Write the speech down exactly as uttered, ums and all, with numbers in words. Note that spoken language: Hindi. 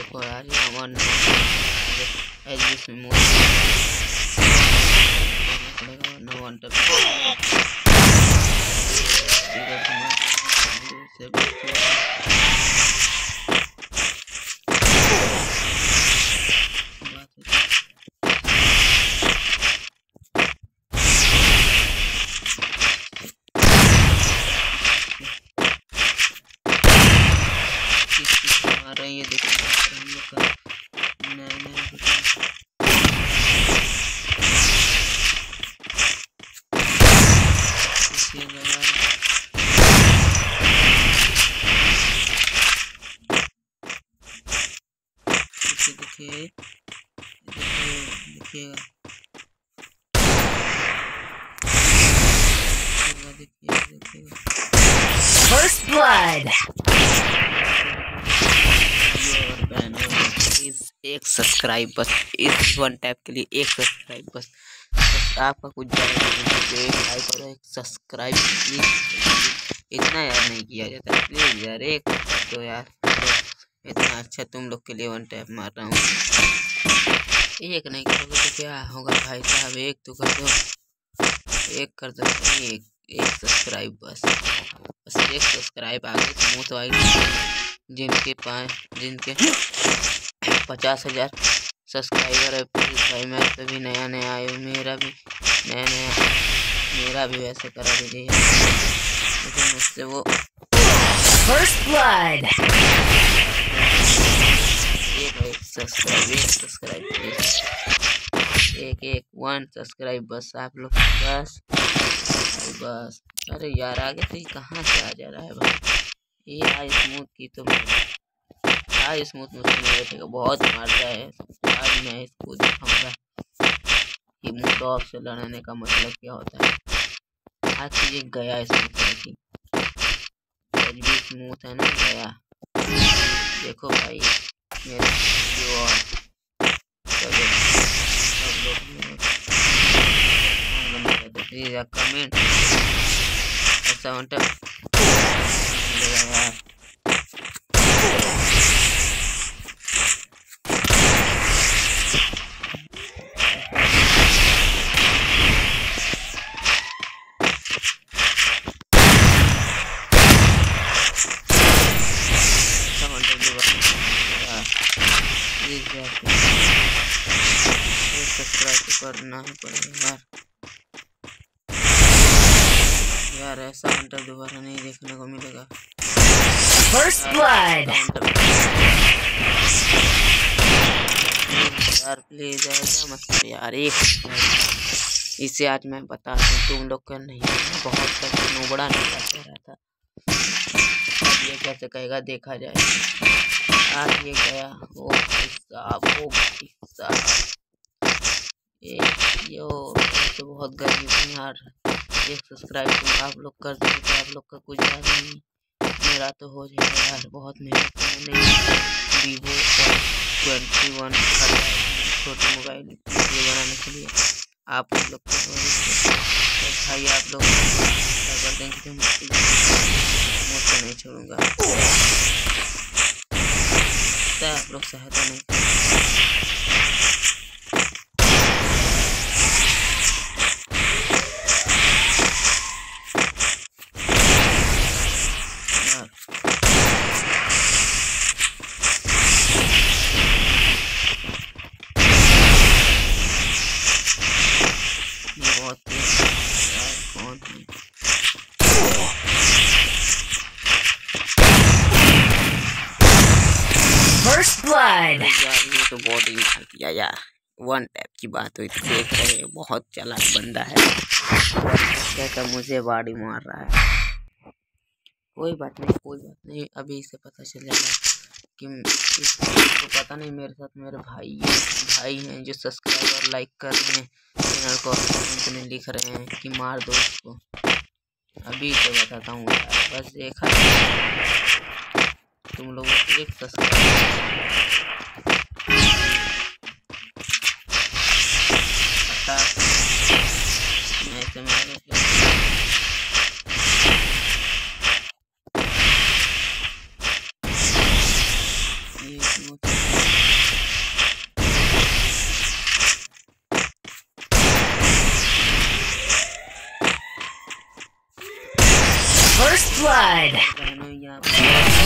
देखो यार ये हमारे में नो अंतर ये देखिए हम लोग का नया नया देखिए देखिएगा देखिए देखिएगा First blood. एक सब्सक्राइब बस, इस वन टैप के लिए एक सब्सक्राइब बस, बस आपका कुछ जाएगा एक लाइक और एक सब्सक्राइब प्लीज, इतना यार नहीं किया जाता प्लीज यार, एक तो यार इतना अच्छा तुम लोग के लिए वन टैप मार रहा हूँ, एक नहीं करोगे तो क्या होगा भाई साहब, एक तो कर दो, एक कर दो, एक एक सब्सक्राइब बस, बस एक सब्सक्राइब आगे तो तो आई जिनके पास जिनके पचास हजार सब्सक्राइबर है प्लीज भाई, मैं तो भी नया नया आया हूँ, मेरा भी नया नया मेरा भी वैसे करा दीजिए लेकिन मुझसे वो First blood. एक एक सब्सक्राइब एक सब्सक्राइब प्लीज, एक एक वन सब्सक्राइब बस आप लोग बस बस। अरे यार आगे से कहाँ से आ जा रहा है भाई, ये आज स्मूथ की तो आज स्मूथ मुझसे नहीं बैठेगा, बहुत मारता है, आज मैं इसको दिखाऊंगा कि मूड ऑफ से लड़ने का मतलब क्या होता है, आज ये गया स्मूथ की आज भी स्मूथ है ना गया, देखो भाई मेरा वीडियो और चलो सब लोग कमेंट ऐसा होता यार सब्सक्राइब तो करना ही पड़ेगा यार, यार ऐसा हंटर दोबारा नहीं देखने को मिलेगा। First blood. यार प्लीज ऐसा मत कर यार, एक इसे आज मैं बता दूं तुम लोग का नहीं, बहुत तक नोबड़ा नहीं कर रहा था, अब ये कैसे कहेगा देखा जाए, आज ये गया वो भाई साहब वो भाई साहब यो तो बहुत गर्मी थी यार, एक सब्सक्राइब तुम आप लोग कर दो तो आप लोग का कुछ यार नहीं, मेरा तो हो जाएगा यार, बहुत मेहनत मैंने वीवो ट्वेंटी वन छोटे मोबाइल वीडियो बनाने के लिए, आप लोग को तो भाई आप लोग क्या कर देंगे तो मुझको नहीं छोड़ूंगा, आप लोग सहायता नहीं बहुत कौन है First blood. यार ये तो बॉडी निकाल दिया यार, वन टैप की बात हुई तो देख रहे हैं बहुत चालाक बंदा है, कहता मुझे बॉडी मार रहा है, कोई बात नहीं कोई बात नहीं, अभी इसे पता चल जाएगा कि इसको पता नहीं मेरे साथ मेरे भाई भाई हैं जो सब्सक्राइब और लाइक कर रहे हैं चैनल को, कमेंट में लिख रहे हैं कि मार दो उसको, अभी तो बताता हूँ यार, बस देखा तुम लोग एक सब्सक्राइब ऐसे मारे ये blood. बहनों यहाँ पे